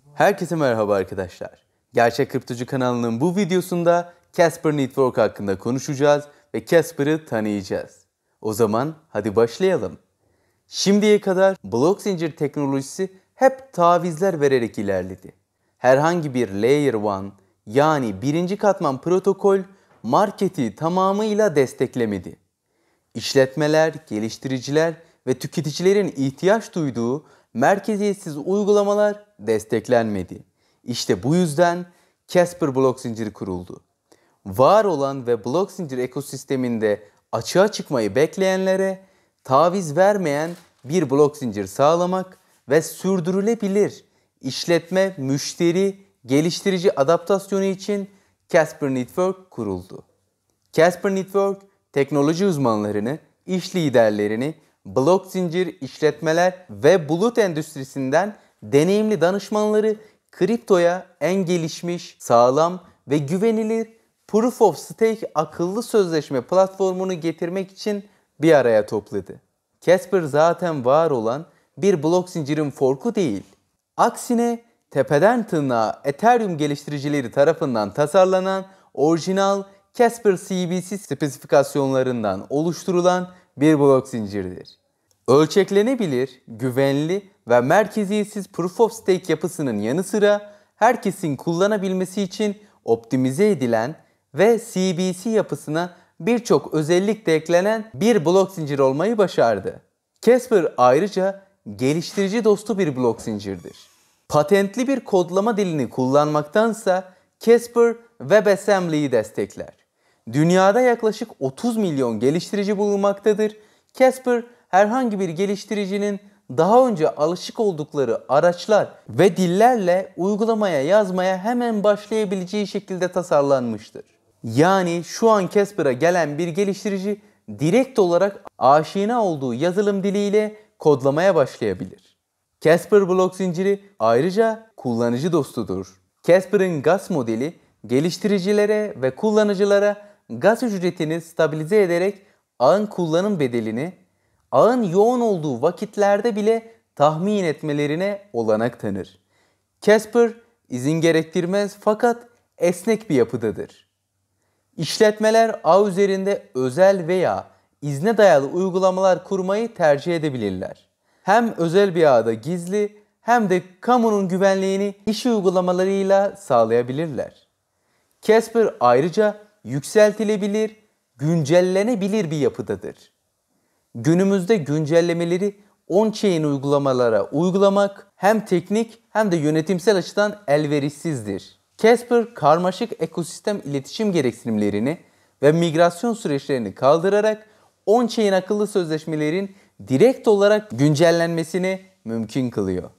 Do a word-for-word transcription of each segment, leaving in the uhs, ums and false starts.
Herkese merhaba arkadaşlar. Gerçek Kriptocu kanalının bu videosunda Casper Network hakkında konuşacağız ve Casper'ı tanıyacağız. O zaman hadi başlayalım. Şimdiye kadar blok zincir teknolojisi hep tavizler vererek ilerledi. Herhangi bir Layer bir yani birinci katman protokol marketi tamamıyla desteklemedi. İşletmeler, geliştiriciler ve tüketicilerin ihtiyaç duyduğu merkeziyetsiz uygulamalar desteklenmedi. İşte bu yüzden Casper blok zinciri kuruldu. Var olan ve blok zincir ekosisteminde açığa çıkmayı bekleyenlere taviz vermeyen bir blok zincir sağlamak ve sürdürülebilir işletme, müşteri, geliştirici adaptasyonu için Casper Network kuruldu. Casper Network, teknoloji uzmanlarını, iş liderlerini, blok zincir, işletmeler ve bulut endüstrisinden deneyimli danışmanları kriptoya en gelişmiş, sağlam ve güvenilir Proof of Stake akıllı sözleşme platformunu getirmek için bir araya topladı. Casper zaten var olan bir blok zincirin forku değil. Aksine tepeden tırnağa Ethereum geliştiricileri tarafından tasarlanan orijinal Casper C B C spesifikasyonlarından oluşturulan bir blok zincirdir. Ölçeklenebilir, güvenli ve merkeziyetsiz Proof of Stake yapısının yanı sıra herkesin kullanabilmesi için optimize edilen ve C B C yapısına birçok özellik de eklenen bir blok zinciri olmayı başardı. Casper ayrıca geliştirici dostu bir blok zincirdir. Patentli bir kodlama dilini kullanmaktansa Casper WebAssembly'yi destekler. Dünyada yaklaşık otuz milyon geliştirici bulunmaktadır. Casper herhangi bir geliştiricinin daha önce alışık oldukları araçlar ve dillerle uygulamaya yazmaya hemen başlayabileceği şekilde tasarlanmıştır. Yani şu an Casper'a gelen bir geliştirici direkt olarak aşina olduğu yazılım diliyle kodlamaya başlayabilir. Casper blok zinciri ayrıca kullanıcı dostudur. Casper'ın gas modeli geliştiricilere ve kullanıcılara gaz ücretini stabilize ederek ağın kullanım bedelini ağın yoğun olduğu vakitlerde bile tahmin etmelerine olanak tanır. Casper izin gerektirmez fakat esnek bir yapıdadır. İşletmeler ağ üzerinde özel veya izne dayalı uygulamalar kurmayı tercih edebilirler. Hem özel bir ağda gizli hem de kamunun güvenliğini iş uygulamalarıyla sağlayabilirler. Casper ayrıca yükseltilebilir, güncellenebilir bir yapıdadır. Günümüzde güncellemeleri on-chain uygulamalara uygulamak hem teknik hem de yönetimsel açıdan elverişsizdir. Casper karmaşık ekosistem iletişim gereksinimlerini ve migrasyon süreçlerini kaldırarak on-chain akıllı sözleşmelerin direkt olarak güncellenmesini mümkün kılıyor.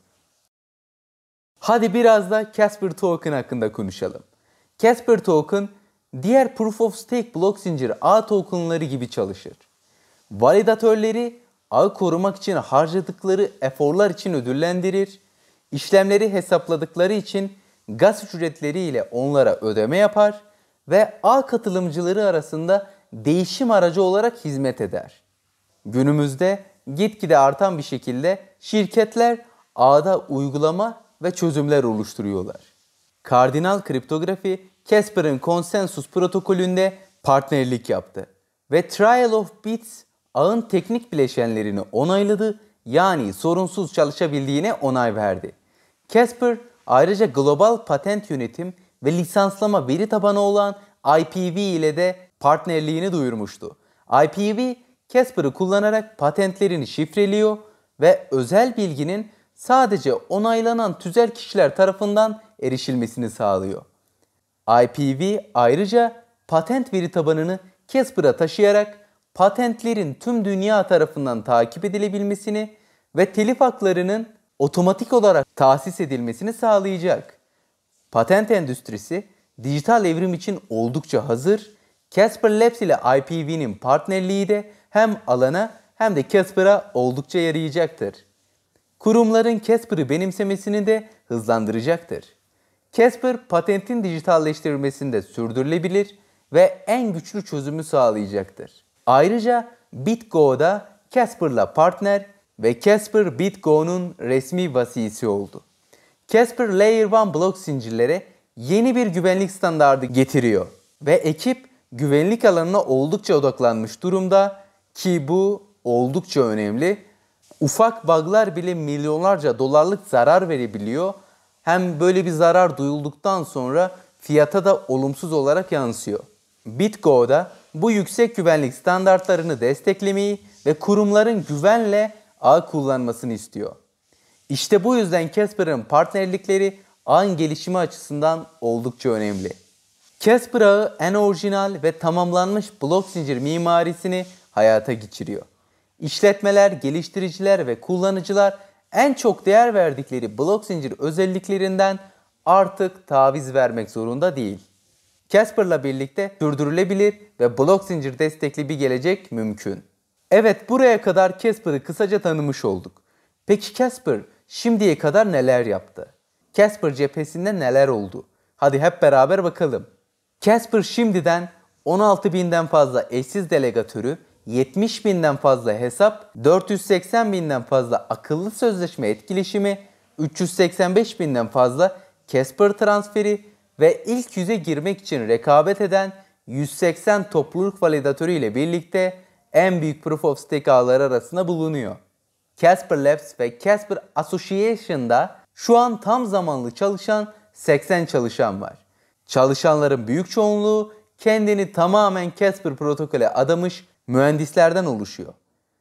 Hadi biraz da Casper Token hakkında konuşalım. Casper Token, diğer Proof of Stake blok zinciri ağ tokenları gibi çalışır. Validatörleri ağı korumak için harcadıkları eforlar için ödüllendirir, işlemleri hesapladıkları için gaz ücretleriyle onlara ödeme yapar ve ağ katılımcıları arasında değişim aracı olarak hizmet eder. Günümüzde gitgide artan bir şekilde şirketler ağda uygulama ve çözümler oluşturuyorlar. Kardinal Kriptografi, Casper'ın konsensus protokolünde partnerlik yaptı ve Trial of Bits ağın teknik bileşenlerini onayladı, yani sorunsuz çalışabildiğine onay verdi. Casper ayrıca global patent yönetim ve lisanslama veri tabanı olan I P V ile de partnerliğini duyurmuştu. I P V, Casper'ı kullanarak patentlerini şifreliyor ve özel bilginin sadece onaylanan tüzel kişiler tarafından erişilmesini sağlıyor. I P V ayrıca patent veri tabanını Casper'a taşıyarak patentlerin tüm dünya tarafından takip edilebilmesini ve telif haklarının otomatik olarak tahsis edilmesini sağlayacak. Patent endüstrisi dijital evrim için oldukça hazır. Casper Labs ile I P V'nin partnerliği de hem alana hem de Casper'a oldukça yarayacaktır. Kurumların Casper'ı benimsemesini de hızlandıracaktır. Casper, patentin dijitalleştirilmesinde sürdürülebilir ve en güçlü çözümü sağlayacaktır. Ayrıca BitGo'da Casper'la partner ve Casper BitGo'nun resmi vasisi oldu. Casper Layer bir blok zincirleri yeni bir güvenlik standardı getiriyor ve ekip güvenlik alanına oldukça odaklanmış durumda ki bu oldukça önemli. Ufak bug'lar bile milyonlarca dolarlık zarar verebiliyor. Hem böyle bir zarar duyulduktan sonra fiyata da olumsuz olarak yansıyor. BitGo'da bu yüksek güvenlik standartlarını desteklemeyi ve kurumların güvenle ağ kullanmasını istiyor. İşte bu yüzden Casper'ın partnerlikleri ağın gelişimi açısından oldukça önemli. Casper ağı en orijinal ve tamamlanmış blok zincir mimarisini hayata geçiriyor. İşletmeler, geliştiriciler ve kullanıcılar en çok değer verdikleri blok zincir özelliklerinden artık taviz vermek zorunda değil. Casper'la birlikte sürdürülebilir ve blok zincir destekli bir gelecek mümkün. Evet, buraya kadar Casper'ı kısaca tanımış olduk. Peki Casper şimdiye kadar neler yaptı? Casper cephesinde neler oldu? Hadi hep beraber bakalım. Casper şimdiden on altı binden fazla eşsiz delegatörü, yetmiş binden fazla hesap, dört yüz seksen binden fazla akıllı sözleşme etkileşimi, üç yüz seksen beş binden fazla Casper transferi ve ilk yüze girmek için rekabet eden yüz seksen topluluk validatörü ile birlikte en büyük Proof of Stake ağları arasında bulunuyor. Casper Labs ve Casper Association'da şu an tam zamanlı çalışan seksen çalışan var. Çalışanların büyük çoğunluğu kendini tamamen Casper protokole adamış mühendislerden oluşuyor.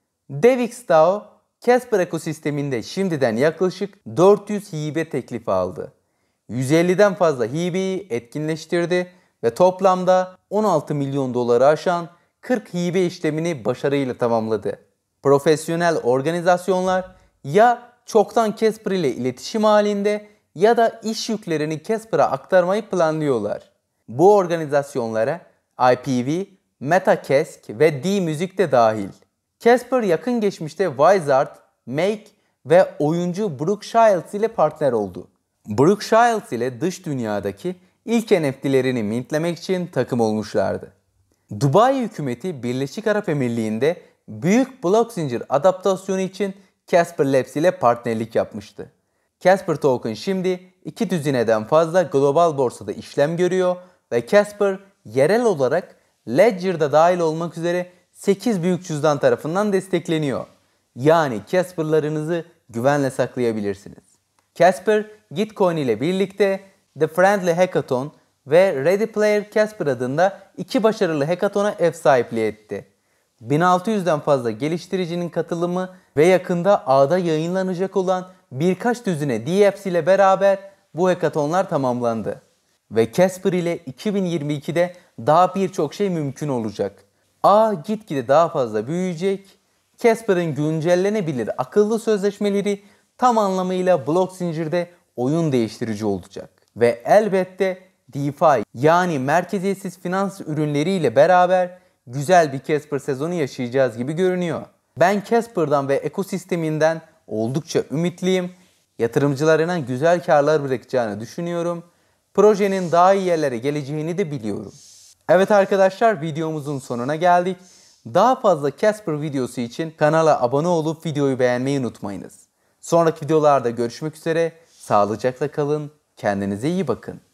DevixDAO, Casper ekosisteminde şimdiden yaklaşık dört yüz hibe teklifi aldı. yüz elliden fazla hibeyi etkinleştirdi ve toplamda on altı milyon doları aşan kırk hibe işlemini başarıyla tamamladı. Profesyonel organizasyonlar ya çoktan Casper ile iletişim halinde ya da iş yüklerini Casper'a aktarmayı planlıyorlar. Bu organizasyonlara I P V, Metacask ve D-Music de dahil. Casper yakın geçmişte Wizard, Make ve oyuncu Brooke Shields ile partner oldu. Brooke Shields ile dış dünyadaki ilk N F T'lerini mintlemek için takım olmuşlardı. Dubai hükümeti Birleşik Arap Emirliği'nde büyük blok zincir adaptasyonu için Casper Labs ile partnerlik yapmıştı. Casper Token şimdi iki düzineden fazla global borsada işlem görüyor ve Casper yerel olarak Ledger'da dahil olmak üzere sekiz büyük cüzdan tarafından destekleniyor. Yani Casper'larınızı güvenle saklayabilirsiniz. Casper, Gitcoin ile birlikte The Friendly Hackathon ve Ready Player Casper adında iki başarılı hackathon'a ev sahipliği etti. bin altı yüzden fazla geliştiricinin katılımı ve yakında ağda yayınlanacak olan birkaç düzine D Apps ile beraber bu hackathonlar tamamlandı. Ve Casper ile iki bin yirmi ikide daha birçok şey mümkün olacak. Ağ gitgide daha fazla büyüyecek. Casper'ın güncellenebilir akıllı sözleşmeleri tam anlamıyla blok zincirde oyun değiştirici olacak. Ve elbette DeFi yani merkeziyetsiz finans ürünleriyle beraber güzel bir Casper sezonu yaşayacağız gibi görünüyor. Ben Casper'dan ve ekosisteminden oldukça ümitliyim. Yatırımcılarına güzel karlar bırakacağını düşünüyorum. Projenin daha iyi yerlere geleceğini de biliyorum. Evet arkadaşlar, videomuzun sonuna geldik. Daha fazla Casper videosu için kanala abone olup videoyu beğenmeyi unutmayınız. Sonraki videolarda görüşmek üzere. Sağlıcakla kalın. Kendinize iyi bakın.